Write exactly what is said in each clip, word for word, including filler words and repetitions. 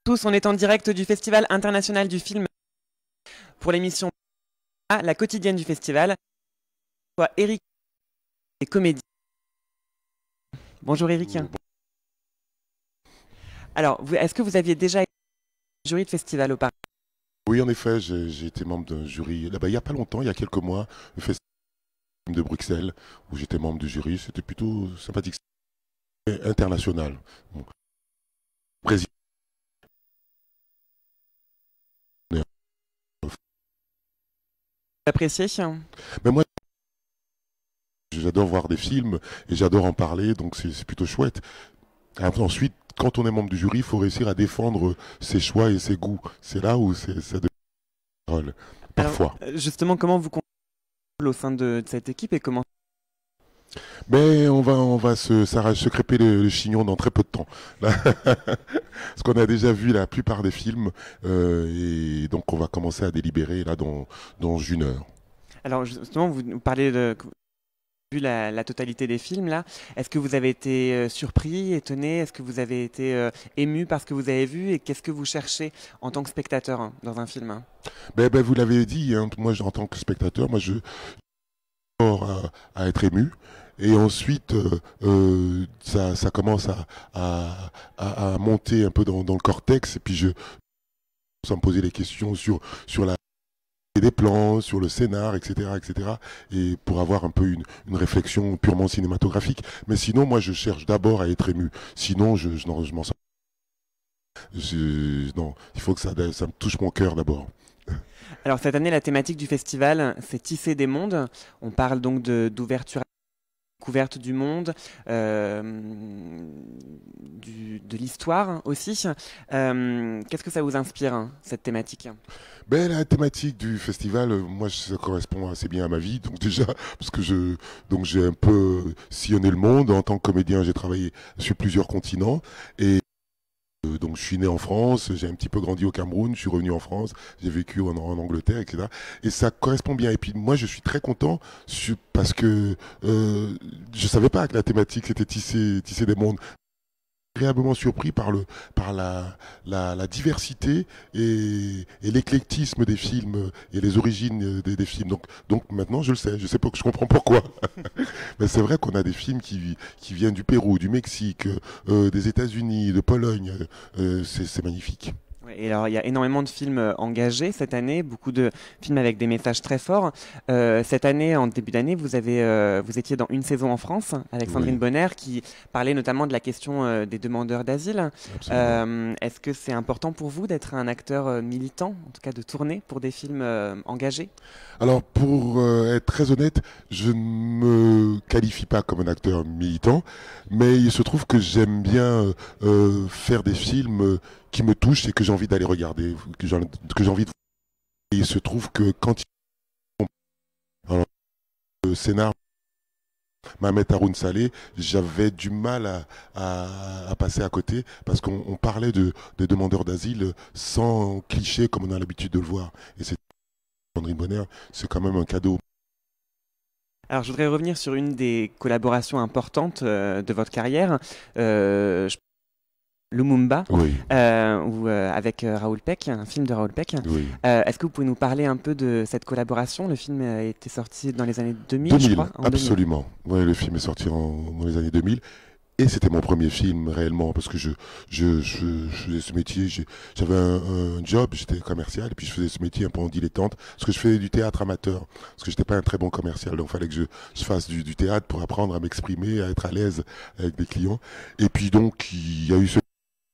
Tous, on est en direct du Festival international du film pour l'émission La quotidienne du festival. Soit Eric et comédien. Bonjour Eric. Alors, vous- est-ce que vous aviez déjà été jury de festival auparavant? Oui, en effet, j'ai j'ai été membre d'un jury là-bas il n'y a pas longtemps, il y a quelques mois, le festival de Bruxelles, où j'étais membre du jury. C'était plutôt sympathique. C'était international. Bon, président. Apprécié? Mais moi, j'adore voir des films et j'adore en parler, donc c'est c'est plutôt chouette. Après, ensuite, quand on est membre du jury, il faut réussir à défendre ses choix et ses goûts. C'est là où c'est ça devient un rôle, Alors, parfois. euh, justement, comment vous comptez au sein de, de cette équipe et comment... Mais on va, on va se, s'arrache- se crêper le, le chignon dans très peu de temps. Là, parce qu'on a déjà vu la plupart des films, euh, et donc on va commencer à délibérer là dans, dans une heure. Alors, justement, vous nous parlez de... que vous avez vu la, la totalité des films, là. Est-ce que vous avez été euh, surpris, étonné? Est-ce que vous avez été euh, ému par ce que vous avez vu? Et qu'est-ce que vous cherchez en tant que spectateur hein, dans un film hein? Ben, ben, vous l'avez dit, hein, moi en tant que spectateur, moi je à, à être ému. Et ensuite, euh, euh, ça, ça commence à, à, à- à monter un peu dans, dans le cortex. Et puis, je commence à me poser des questions sur, sur la des plans, sur le scénar, et cetera, et cetera. Et pour avoir un peu une, une réflexion purement cinématographique. Mais sinon, moi, je cherche d'abord à être ému. Sinon, je, je, n'en- je m'en sors. Je- non, il faut que ça, ça me touche mon cœur d'abord. Alors, cette année, la thématique du festival, c'est Tisser des mondes. On parle donc de- d'ouverture découverte du monde, euh, du- de l'histoire aussi. Euh, Qu'est-ce que ça vous inspire, hein, cette thématique? Ben, la thématique du festival, euh, moi, ça correspond assez bien à ma vie. Donc déjà, parce que je, donc j'ai un peu sillonné le monde. En tant que comédien, j'ai travaillé sur plusieurs continents. Et euh, donc, je suis né en France, j'ai un petit peu grandi au Cameroun, je suis revenu en France, j'ai vécu en, en Angleterre, et cetera. Et ça correspond bien. Et puis, moi, je suis très content su- parce que euh, je savais pas que la thématique c'était tisser, tisser des mondes. Agréablement surpris par le par la la, la diversité et, et l'éclectisme des films et les origines des, des films. Donc donc maintenant je le sais, je sais pas, je comprends pourquoi. Mais c'est vrai qu'on a des films qui qui viennent du Pérou, du Mexique, euh, des États-Unis, de Pologne. Euh, c'est c'est magnifique. Ouais, et alors, il y a énormément de films euh, engagés cette année, beaucoup de films avec des messages très forts. Euh, cette année, en début d'année, vous avez, euh, vous étiez dans Une saison en France avec Sandrine Oui, Bonner qui parlait notamment de la question euh, des demandeurs d'asile. absolument. Euh, est-ce que c'est important pour vous d'être un acteur euh, militant, en tout cas de tourner pour des films euh, engagés? Alors, pour euh, être très honnête, je ne me qualifie pas comme un acteur militant, mais il se trouve que j'aime bien euh, euh, faire des films euh, qui me touchent et que j'ai envie d'aller regarder, que j'ai que j'ai envie de... Et il se trouve que quand il... Alors, le scénar Mohamed Haroun Saleh, j'avais du mal à, à- à passer à côté parce qu'on on parlait de, des demandeurs d'asile sans cliché comme on a l'habitude de le voir. Et c'est Sandrine Bonner, c'est quand même un cadeau. Alors, je voudrais revenir sur une des collaborations importantes euh, de votre carrière. Euh, je- Lumumba, Oui, euh, ou, euh, avec euh, Raoul Peck, un film de Raoul Peck. oui. Euh, Est-ce que vous pouvez nous parler un peu de cette collaboration? Le film a été sorti dans les années deux mille, je deux mille, crois, en deux mille. absolument. Ouais, le film est sorti en, dans les années deux mille. Et c'était mon premier film réellement parce que je, je, je, je faisais ce métier, j'ai- j'avais un, un job, j'étais commercial et puis je faisais ce métier un peu en dilettante parce que je faisais du théâtre amateur parce que j'étais pas un très bon commercial donc il fallait que je, je fasse du, du théâtre pour apprendre à m'exprimer, à être à l'aise avec des clients. Et puis donc il y a eu ce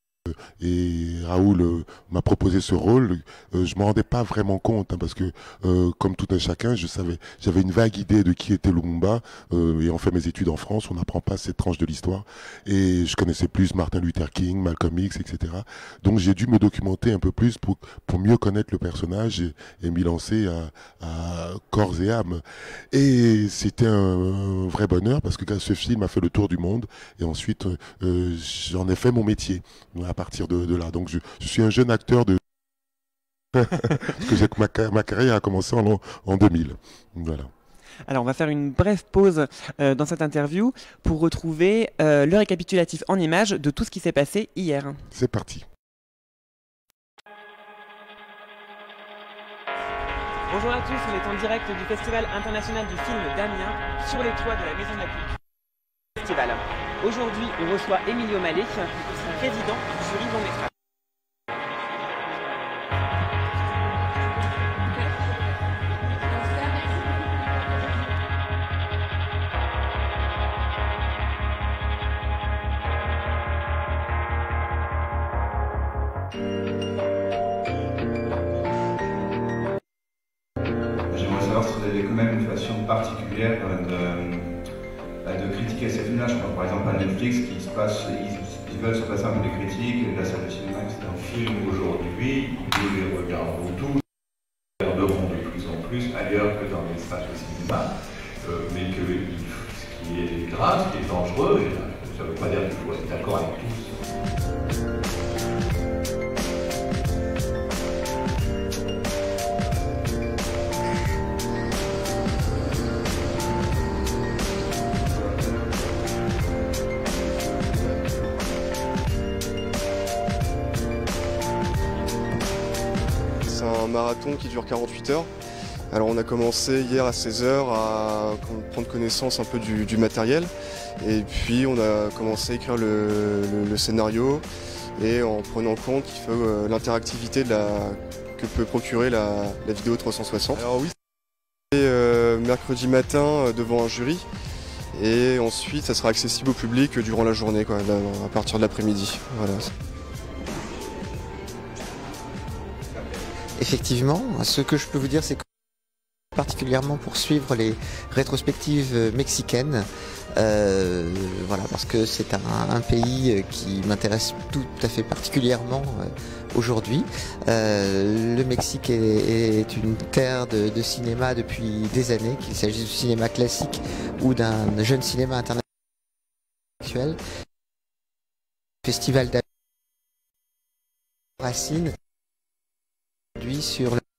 et Raoul euh, m'a proposé ce rôle. Euh, je m'en rendais pas vraiment compte hein, parce que, euh, comme tout un chacun, je savais, j'avais une vague idée de qui était Lumumba. Euh, et on fait mes études en France, on n'apprend pas cette tranche de l'histoire. Et je connaissais plus Martin Luther King, Malcolm X, et cetera. Donc j'ai dû me documenter un peu plus pour pour mieux connaître le personnage et, et m'y lancer à, à corps et âme. Et c'était un, un vrai bonheur parce que ce film a fait le tour du monde. Et ensuite, euh, j'en ai fait mon métier à partir de, de là. Donc je, je suis un jeune acteur de parce que j'ai- ma, ma carrière a commencé en, en deux mille. Voilà. Alors, on va faire une brève pause euh, dans cette interview pour retrouver euh, le récapitulatif en images de tout ce qui s'est passé hier. C'est parti. Bonjour à tous, on est en direct du Festival international du film d'Amiens sur les toits de la Maison de la Culture. Festival. Aujourd'hui, on reçoit Emilio Malé, président du jury long métrage. J'aimerais savoir si vous avez quand même une façon particulière de, de critiquer ces films-là. Je pense par exemple à Netflix qui se passe, ils, ils veulent se passer un peu des critiques, de la salle de cinéma, et cetera. Un film aujourd'hui, nous les regardons tous, regarderons de plus en plus ailleurs que dans les salles de cinéma, euh, mais que ce qui est grave, ce qui est dangereux, ça ne veut pas dire qu'il faut être d'accord avec tous. C'est un marathon qui dure quarante-huit heures. Alors on a commencé hier à seize heures à prendre connaissance un peu du, du matériel et puis on a commencé à écrire le, le, le scénario et en prenant en compte qu'il faut euh, l'interactivité de la, que peut procurer la, la vidéo trois cent soixante. Alors oui, c'est euh, mercredi matin euh, devant un jury et ensuite ça sera accessible au public durant la journée, quoi, là, à partir de l'après-midi. Voilà. Effectivement, ce que je peux vous dire, c'est que particulièrement pour suivre les rétrospectives mexicaines, euh, voilà, parce que c'est un, un pays qui m'intéresse tout à fait particulièrement euh, aujourd'hui. Euh, le Mexique est, est une terre de, de cinéma depuis des années, qu'il s'agisse du cinéma classique ou d'un jeune cinéma international. Festival d'Amiens Racine sur le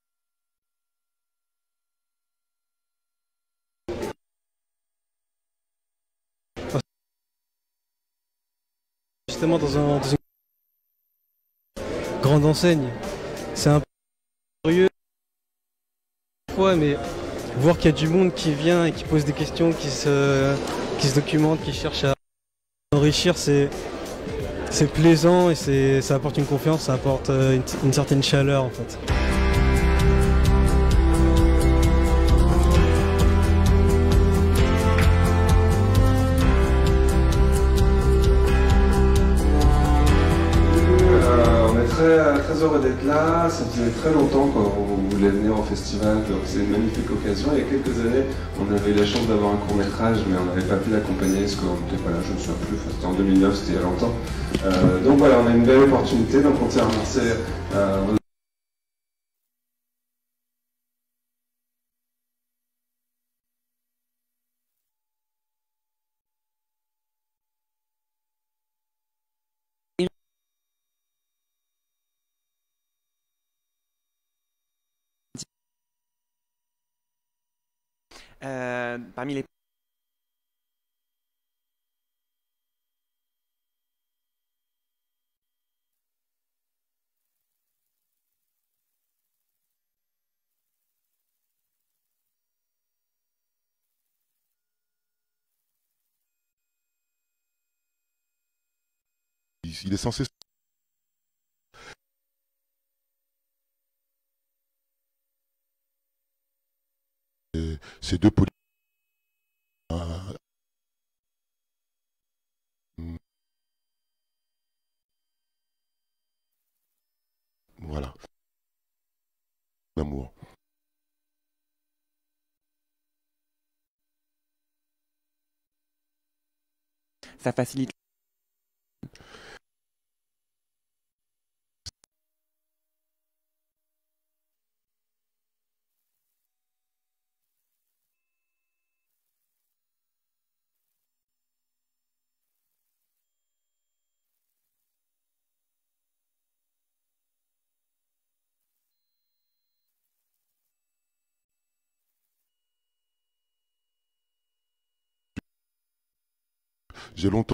justement dans, un, dans une grande enseigne. C'est un peu curieux, ouais, mais voir qu'il y a du monde qui vient et qui pose des questions, qui se, qui se documente, qui cherche à enrichir, c'est c'est plaisant et c'est, ça apporte une confiance, ça apporte une, une certaine chaleur en fait. Très, très heureux d'être là, ça faisait très longtemps qu'on voulait venir au festival, donc c'est une magnifique occasion. Il y a quelques années, on avait eu la chance d'avoir un court métrage, mais on n'avait pas pu l'accompagner parce qu'on n'était pas là, je ne me souviens plus, c'était en deux mille neuf, c'était il y a longtemps. Euh, donc voilà, on a une belle opportunité, donc on tient à remercier euh, Euh, parmi les Il est censé... Ces deux politiques... Voilà. L'amour. ça facilite. J'ai longtemps...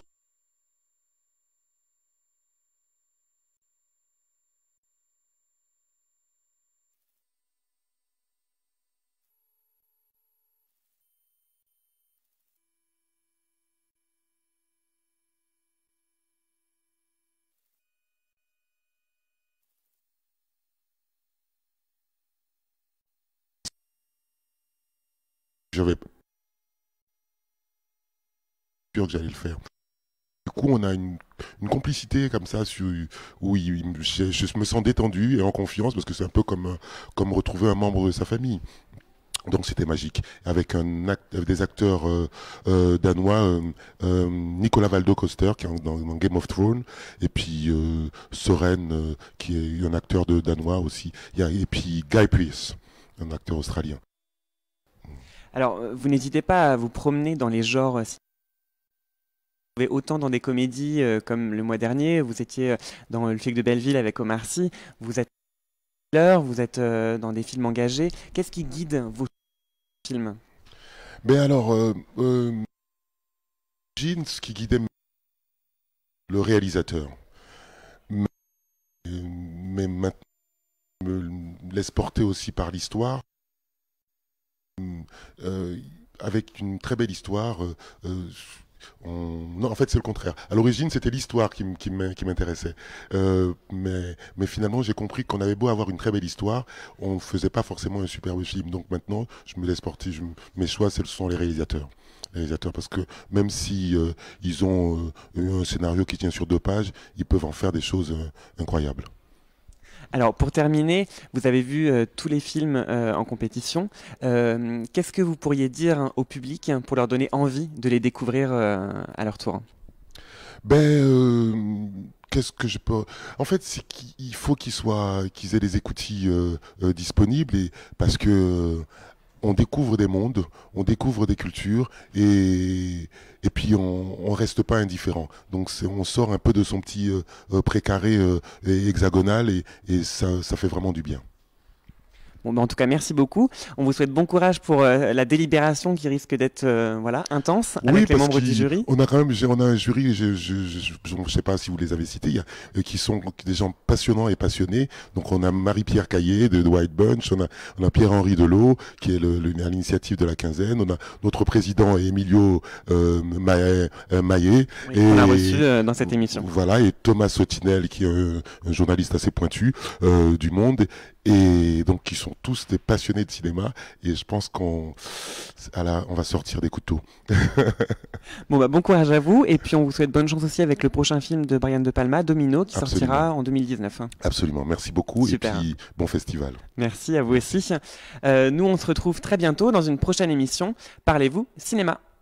j'avais sûr que j'allais le faire. Du coup, on a une, une complicité comme ça, sur, où il, je, je me sens détendu et en confiance, parce que c'est un peu comme, comme retrouver un membre de sa famille. Donc c'était magique, avec un act, des acteurs euh, euh, danois, euh, euh, Nicolas Waldo-Coster qui est dans, dans Game of Thrones, et puis euh, Soren euh, qui est un acteur de danois aussi, il y a, et puis Guy Pearce, un acteur australien. Alors, vous n'hésitez pas à vous promener dans les genres. Autant dans des comédies euh, comme le mois dernier, vous étiez dans Le flic de Belleville avec Omar Sy, vous êtes vous êtes euh, dans des films engagés. Qu'est-ce qui guide vos films? Ben alors, euh, euh, Jean, ce qui guidait le réalisateur, mais, mais maintenant me laisse porter aussi par l'histoire, euh, avec une très belle histoire. Euh, euh, On... Non, en fait, c'est le contraire. À l'origine, c'était l'histoire qui m'intéressait. Euh, mais, mais finalement, j'ai compris qu'on avait beau avoir une très belle histoire, on ne faisait pas forcément un superbe film. Donc maintenant, je me laisse porter. Je... Mes choix, ce sont les réalisateurs. Les réalisateurs, parce que même si euh, ils ont euh, un scénario qui tient sur deux pages, ils peuvent en faire des choses euh, incroyables. Alors, pour terminer, vous avez vu euh, tous les films euh, en compétition. Euh, Qu'est-ce que vous pourriez dire hein, au public hein, pour leur donner envie de les découvrir euh, à leur tour? Ben, euh, qu'est-ce que je peux... En fait, c'est qu'il faut qu'ils soient, qu'ils aient des écoutilles euh, euh, disponibles, et parce que euh, on découvre des mondes, on découvre des cultures, et, et puis on, on reste pas indifférent. Donc on sort un peu de son petit euh, précaré euh, hexagonal, et, et ça, ça fait vraiment du bien. Bon, ben en tout cas, merci beaucoup. On vous souhaite bon courage pour euh, la délibération qui risque d'être euh, voilà, intense avec oui, les membres du jury. On a quand même, on a un jury, je je, je, je, je sais pas si vous les avez cités, il y a, euh, qui sont des gens passionnants et passionnés. Donc on a Marie-Pierre Caillé de, de White Bunch, on a, on a Pierre-Henri Delot qui est le, le, à l'initiative de la quinzaine, on a notre président Emilio euh, Maillet, euh, Maillet oui, et, on a reçu euh, dans cette émission. Voilà, et Thomas Sotinel qui est un, un journaliste assez pointu euh, du Monde. Et donc, qui sont tous des passionnés de cinéma. Et je pense qu'on on va sortir des couteaux. Bon, bah, bon courage à vous. Et puis, on vous souhaite bonne chance aussi avec le prochain film de Brian De Palma, Domino, qui Absolument. sortira en deux mille dix-neuf. Absolument. Merci beaucoup. Super. Et puis, bon festival. Merci à vous aussi. Euh, nous, on se retrouve très bientôt dans une prochaine émission. Parlez-vous cinéma.